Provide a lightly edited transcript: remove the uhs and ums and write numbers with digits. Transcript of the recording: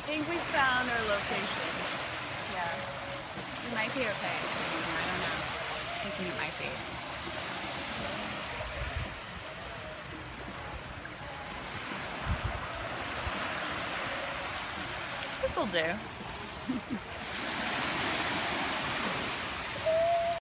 think we found our location. Yeah. We might be okay. I don't know. Thinking it might be. This'll do.